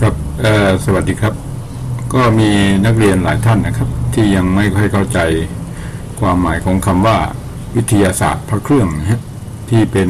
ครับสวัสดีครับก็มีนักเรียนหลายท่านนะครับที่ยังไม่ค่อยเข้าใจความหมายของคำว่าวิทยาศาสตร์พระเครื่องนะที่เป็น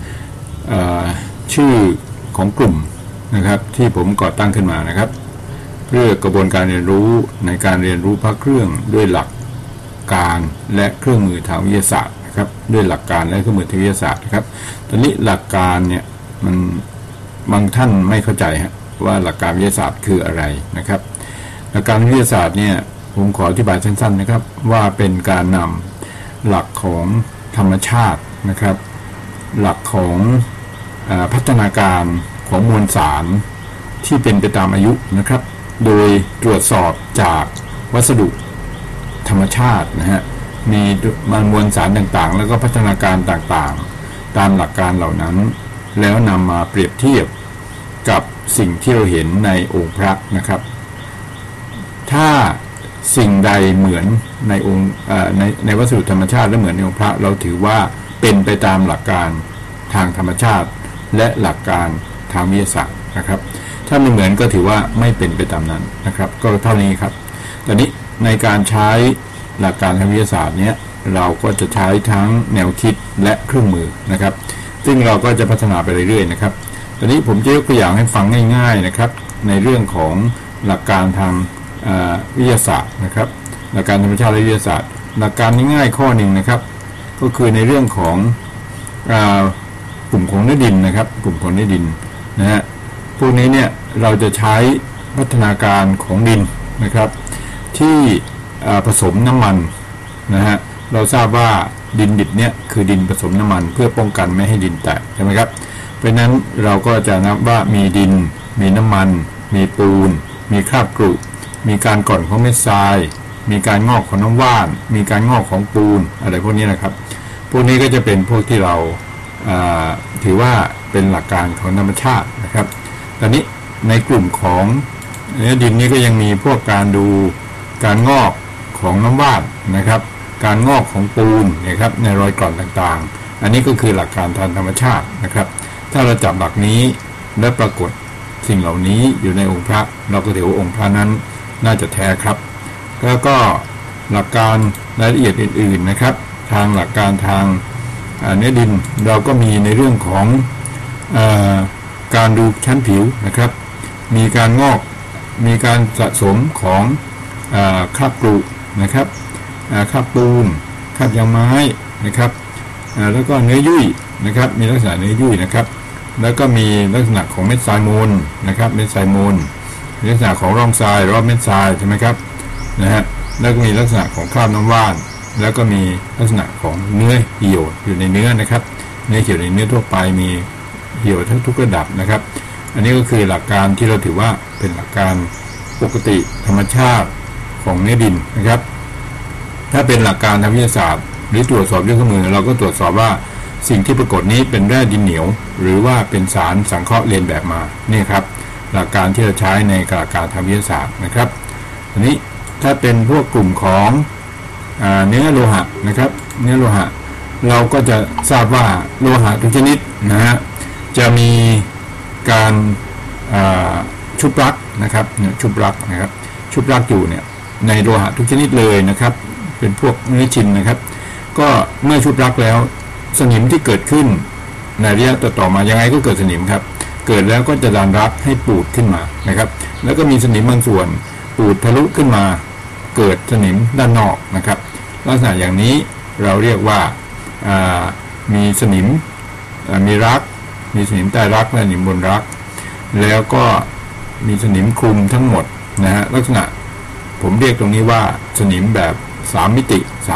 ชื่อของกลุ่มนะครับที่ผมก่อตั้งขึ้นมานะครับเพื่อกระบวนการเรียนรู้ในการเรียนรู้พระเครื่องด้วยหลักการและเครื่องมือทางวิทยาศาสตร์นะครับด้วยหลักการและเครื่องมือทางวิทยาศาสตร์นะครับตอนนี้หลักการเนี่ยมันบางท่านไม่เข้าใจว่าหลักการวิทยาศาสตร์คืออะไรนะครับหลักการวิทยาศาสตร์เนี่ยผมขออธิบายสั้นๆนะครับว่าเป็นการนำหลักของธรรมชาตินะครับหลักของพัฒนาการของมวลสารที่เป็นไปตามอายุนะครับโดยตรวจสอบจากวัสดุธรรมชาตินะฮะมีมวลสารต่างๆแล้วก็พัฒนาการต่างๆตามหลักการเหล่านั้นแล้วนำมาเปรียบเทียบกับสิ่งที่เราเห็นในองค์พระนะครับถ้าสิ่งใดเหมือนในองค์ในวัสดุธรรมชาติและเหมือนในองค์พระเราถือว่าเป็นไปตามหลักการทางธรรมชาติและหลักการทางวิทยาศาสตร์นะครับถ้าไม่เหมือนก็ถือว่าไม่เป็นไปตามนั้นนะครับก็เท่านี้ครับตอนนี้ในการใช้หลักการทางวิทยาศาสตร์เนี้ยเราก็จะใช้ทั้งแนวคิดและเครื่องมือนะครับซึ่งเราก็จะพัฒนาไปเรื่อยๆนะครับตอนนี้ผมจะยกตัวอย่างให้ฟังง่ายๆนะครับในเรื่องของหลักการทางวิทยาศาสตร์นะครับหลักการธรรมชาติและวิทยาศาสตร์หลักการง่ายๆข้อหนึ่งนะครับก็คือในเรื่องของกลุ่มของเนื้อดินนะครับกลุ่มของเนื้อดินนะฮะพวกนี้เนี่ยเราจะใช้พัฒนาการของดินนะครับที่ผสมน้ำมันนะฮะเราทราบว่าดินดิบเนี่ยคือดินผสมน้ำมันเพื่อป้องกันไม่ให้ดินแตกใช่ไหมครับเพราะนั้นเราก็จะนับว่ามีดินมีน้ำมันมีปูนมีคราบกรุมีการก่อนของเม็ดทรายมีการงอกของน้ำว่านมีการงอกของปูนอะไรพวกนี้นะครับพวกนี้ก็จะเป็นพวกที่เราถือว่าเป็นหลักการของธรรมชาตินะครับตอนนี้ในกลุ่มของเนื้อดินนี้ก็ยังมีพวกการดูการงอกของน้ำว่านนะครับการงอกของปูนนะครับในรอยกร่อนต่างๆอันนี้ก็คือหลักการทางธรรมชาตินะครับถ้าเราจับหลักนี้และปรากฏสิ่งเหล่านี้อยู่ในองค์พระเราก็ถือว่าองค์พระนั้นน่าจะแท้ครับแล้วก็หลักการรายละเอียดอื่นๆนะครับทางหลักการทางเนื้อดินเราก็มีในเรื่องของการดูชั้นผิวนะครับมีการงอกมีการสะสมของคราบกรุนะครับคราบปูนคราบยางไม้นะครับแล้วก็เนื้อยุ่ยนะครับมีลักษณะเนื้อยุ่ยนะครับแล้วก็มีลักษณะของเม็ดทรายมูลนะครับเม็ดทรายมูลลักษณะของร่องทรายรอบเม็ดทรายใช่ไหมครับนะฮะแล้วก็มีลักษณะของคราบน้ำว่านแล้วก็มีลักษณะของเนื้อเหี่ยวอยู่ในเนื้อนะครับเนื้อเหี่ยวในเนื้อทั่วไปมีเหี่ยวทุกระดับนะครับอันนี้ก็คือหลักการที่เราถือว่าเป็นหลักการปกติธรรมชาติของเนื้อดินนะครับถ้าเป็นหลักการทางวิทยาศาสตร์หรือตรวจสอบด้วยเครื่องมือเราก็ตรวจสอบว่าสิ่งที่ปรากฏนี้เป็นแร่ดินเหนียวหรือว่าเป็นสารสังเคราะห์เลียนแบบมานี่ครับหลักการที่เราใช้ในหลักการทางวิทยาศาสตร์นะครับอันนี้ถ้าเป็นพวกกลุ่มของเนื้อโลหะนะครับเนื้อโลหะเราก็จะทราบว่าโลหะทุกชนิดนะฮะจะมีการชุบรักนะครับชุบรักนะครับชุบรักอยู่เนี่ยในโลหะทุกชนิดเลยนะครับเป็นพวกเนื้อชิ้นนะครับก็เมื่อชุบรักแล้วสนิมที่เกิดขึ้นในระยะต่อมายังไงก็เกิดสนิมครับเกิดแล้วก็จะดันรักให้ปูดขึ้นมานะครับแล้วก็มีสนิมบางส่วนปูดทะลุขึ้นมาเกิดสนิมด้านนอกนะครับลักษณะอย่างนี้เราเรียกว่ามีสนิมมีรักมีสนิมใต้รักและสนิมบนรักแล้วก็มีสนิมคลุมทั้งหมดนะฮะลักษณะผมเรียกตรงนี้ว่าสนิมแบบ3มิติ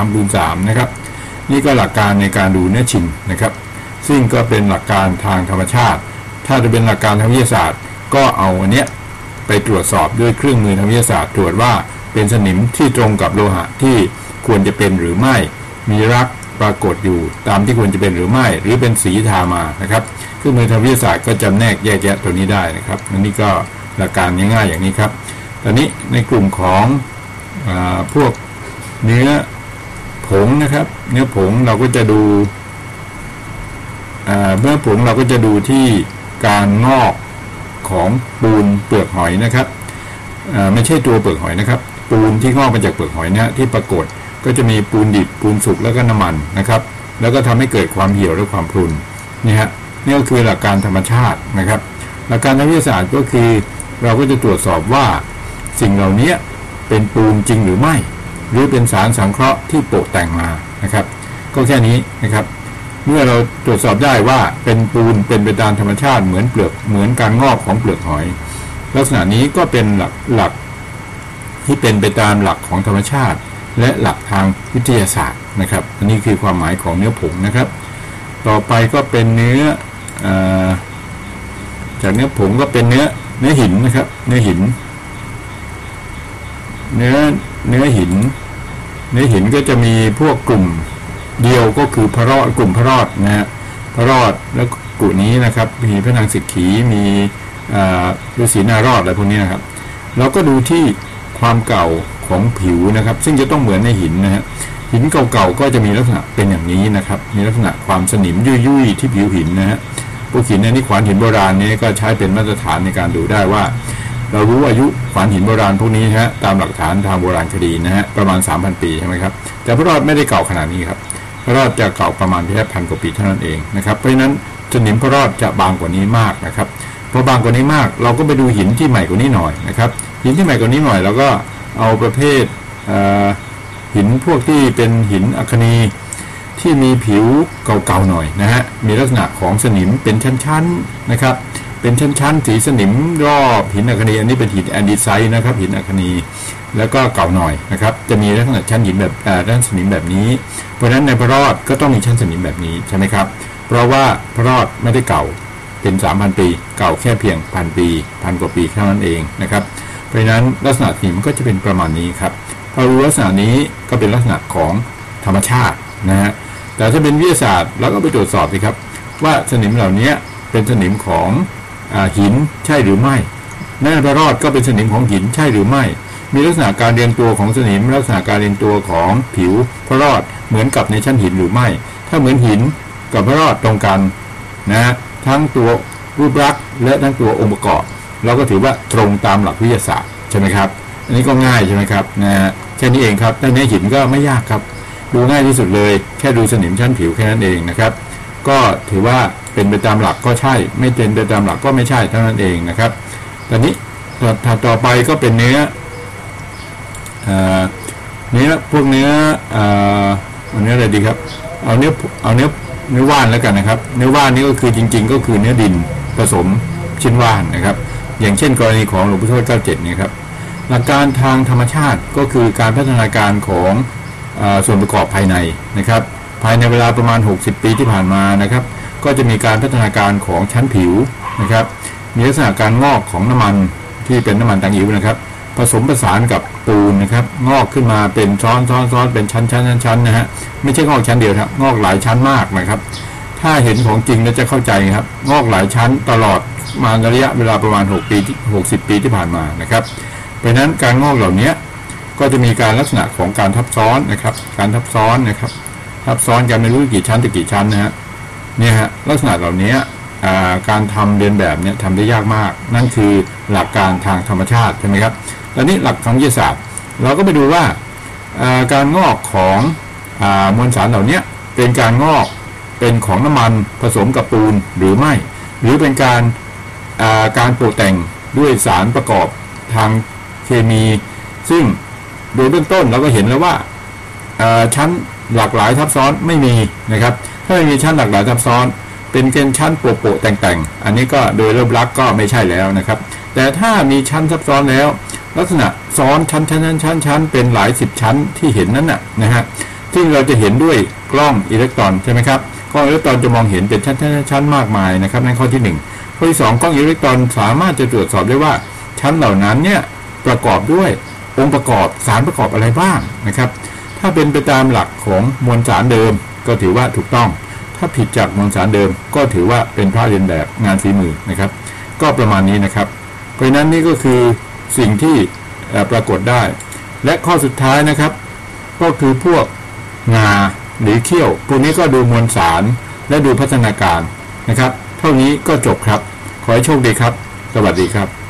3x3นะครับนี่ก็หลักการในการดูเนื้อชิ้นนะครับซึ่งก็เป็นหลักการทางธรรมชาติถ้าจะเป็นหลักการทางวิทยาศาสตร์ก็เอาอันเนี้ยไปตรวจสอบด้วยเครื่องมือทางวิทยาศาสตร์ตรวจว่าเป็นสนิมที่ตรงกับโลหะที่ควรจะเป็นหรือไม่มีรักปรากฏอยู่ตามที่ควรจะเป็นหรือไม่หรือเป็นสีทามานะครับเครื่องมือทางวิทยาศาสตร์ก็จำแนกแยกแยะตัวนี้ได้นะครับอันนี้ก็หลักการง่ายๆอย่างนี้ครับตอนนี้ในกลุ่มของพวกเนื้อผงนะครับเนื้อผงเราก็จะดูเนื้อผงเราก็จะดูที่การงอกของปูนเปลือกหอยนะครับไม่ใช่ตัวเปลือกหอยนะครับปูนที่งอกมาจากเปลือกหอยนะที่ปรากฏก็จะมีปูนดิบปูนสุกแล้วก็น้ำมันนะครับแล้วก็ทำให้เกิดความเหี่ยวและความพรุนนี่ฮะนี่ก็คือหลักการธรรมชาตินะครับหลักการทางวิทยาศาสตร์ก็คือเราก็จะตรวจสอบว่าสิ่งเหล่านี้เป็นปูนจริงหรือไม่หรือเป็นสารสังเคราะห์ที่โปะแต่งมานะครับก็แค่นี้นะครับเมื่อเราตรวจสอบได้ว่าเป็นปูนเป็นไปตามธรรมชาติเหมือนการงอกของเปลือกหอยลักษณะนี้ก็เป็นหลักที่เป็นไปตามหลักของธรรมชาติและหลักทางวิทยาศาสตร์นะครับอันนี้คือความหมายของเนื้อผงนะครับต่อไปก็เป็นเนื้อจากเนื้อผงก็เป็นเนื้อหินนะครับเนื้อหินก็จะมีพวกกลุ่มเดียวก็คือกลุ่มพระรอดนะฮะพระรอดแล้วกลุ่มนี้นะครับมีพระนางสิกขีมีฤาษีนารอดอะไรพวกนี้นะครับเราก็ดูที่ความเก่าของผิวนะครับซึ่งจะต้องเหมือนในหินนะฮะหินเก่าๆก็จะมีลักษณะเป็นอย่างนี้นะครับมีลักษณะความสนิมยุ่ยๆที่ผิวหินนะฮะพวกหินนี่ขวานหินโบราณนี้ก็ใช้เป็นมาตรฐานในการดูได้ว่าเรารู้อายุขวานหินโบราณพวกนี้ฮะตามหลักฐานทางโบราณคดีนะฮะประมาณ 3,000 ปีใช่ไหมครับแต่พระรอดไม่ได้เก่าขนาดนี้ครับพระรอดจะเก่าประมาณแค่1,000 กว่าปีเท่านั้นเองนะครับเพราะฉะนั้นสนิมพระรอดจะบางกว่านี้มากนะครับพอบางกว่านี้มากเราก็ไปดูหินที่ใหม่กว่านี้หน่อยนะครับหินที่ใหม่กว่านี้หน่อยเราก็เอาประเภทหินพวกที่เป็นหินอัคนีที่มีผิวเก่าๆหน่อยนะฮะมีลักษณะของสนิมเป็นชั้นๆนะครับเป็นชั้นๆสีสนิมรอบหินอัคนีอันนี้เป็นหินแอนดีไซต์นะครับหินอัคนีแล้วก็เก่าหน่อยนะครับจะมีลักษณะชั้นหินแบบด้านสนิมแบบนี้เพราะฉะนั้นในพระรอดก็ต้องมีชั้นสนิมแบบนี้ใช่ไหมครับเพราะว่าพระรอดไม่ได้เก่าเป็น 3,000 ปีเก่าแค่เพียง1,000 ปี1,000 กว่าปีเท่านั้นเองนะครับเพราะฉะนั้นลักษณะสนิมก็จะเป็นประมาณนี้ครับพอรู้ลักษณะนี้ก็เป็นลักษณะของธรรมชาตินะฮะแต่ถ้าเป็นวิทยาศาสตร์เราก็ไปตรวจสอบสิครับว่าสนิมเหล่านี้เป็นสนิมของหินใช่หรือไม่ในพระรอดก็เป็นสนิมของหินใช่หรือไม่มีลักษณะการเรียงตัวของสนิมลักษณะการเรียงตัวของผิวพระรอดเหมือนกับในชั้นหินหรือไม่ถ้าเหมือนหินกับพระรอดตรงกันนะทั้งตัวรูปลักษณ์และทั้งตัวองค์ประกอบเราก็ถือว่าตรงตามหลักวิทยาศาสตร์ใช่ไหมครับอันนี้ก็ง่ายใช่ไหมครับนะแค่นี้เองครับแต่ในหินก็ไม่ยากครับดูง่ายที่สุดเลยแค่ดูสนิมชั้นผิวแค่นั้นเองนะครับก็ถือว่าเป็นไปตามหลักก็ใช่ไม่เป็นไปตามหลักก็ไม่ใช่เท่านั้นเองนะครับตอนนี้ต่อไปก็เป็นเนื้อพวกเนื้ออะไรดีครับเอาเนื้อว่านแล้วกันนะครับเนื้อว่านนี้ก็คือจริงๆก็คือเนื้อดินผสมชิ้นว่านนะครับอย่างเช่นกรณีของหลวงพ่อทวด97เนี่ยครับหลักการทางธรรมชาติก็คือการพัฒนาการของส่วนประกอบภายในนะครับภายในเวลาประมาณ60 ปีที่ผ่านมานะครับก็จะมีการพัฒนาการของชั้นผิวนะครับมีลักษณะการงอกของน้ำมันที่เป็นน้ำมันตังอิ๋วนะครับผสมผสานกับปูนนะครับงอกขึ้นมาเป็นซ้อนเป็นชั้นนะฮะไม่ใช่งอกชั้นเดียวครับงอกหลายชั้นมากนะครับถ้าเห็นของจริงจะเข้าใจครับงอกหลายชั้นตลอดมาระยะเวลาประมาณ60 ปีที่ผ่านมานะครับเพราะนั้นการงอกเหล่านี้ก็จะมีการลักษณะของการทับซ้อนนะครับการทับซ้อนนะครับทับซ้อนกันไม่รู้กี่ชั้นนะฮะเนี่ยฮะลักษณะเหล่านี้การทำเรียนแบบเนี่ยทำได้ยากมากนั่นคือหลักการทางธรรมชาติใช่ไหมครับตอนนี้หลักทางวิทยาศาสตร์เราก็ไปดูว่าการงอกของมวลสารเหล่านี้เป็นการงอกเป็นของน้ำมันผสมกับปูนหรือไม่หรือเป็นการโปรแต่งด้วยสารประกอบทางเคมีซึ่งโดยเบื้องต้นเราก็เห็นแล้วว่าชั้นหลากหลายทับซ้อนไม่มีนะครับถ้าไม่มีชั้นหลากหลายทับซ้อนเป็นเกณฑ์ชั้นโปะแต่งอันนี้ก็โดยรูปลักษณ์ก็ไม่ใช่แล้วนะครับแต่ถ้ามีชั้นทับซ้อนแล้วลักษณะซ้อนชั้นเป็นหลาย10ชั้นที่เห็นนั้นนะฮะซึ่งเราจะเห็นด้วยกล้องอิเล็กตรอนใช่ไหมครับกล้องอิเล็กตรอนจะมองเห็นเป็นชั้นมากมายนะครับนั่นข้อที่1ข้อที่2กล้องอิเล็กตรอนสามารถจะตรวจสอบได้ว่าชั้นเหล่านั้นเนี่ยประกอบด้วยองค์ประกอบสารประกอบอะไรบ้างนะครับถ้าเป็นไปตามหลักของมวลสารเดิมก็ถือว่าถูกต้องถ้าผิดจากมวลสารเดิมก็ถือว่าเป็นพระเรียนแบบงานฝีมือนะครับก็ประมาณนี้นะครับเพราะนั้นนี่ก็คือสิ่งที่ปรากฏได้และข้อสุดท้ายนะครับก็คือพวกงาหรือเขี้ยวพวกนี้ก็ดูมวลสารและดูพัฒนาการนะครับเท่านี้ก็จบครับขอให้โชคดีครับสวัสดีครับ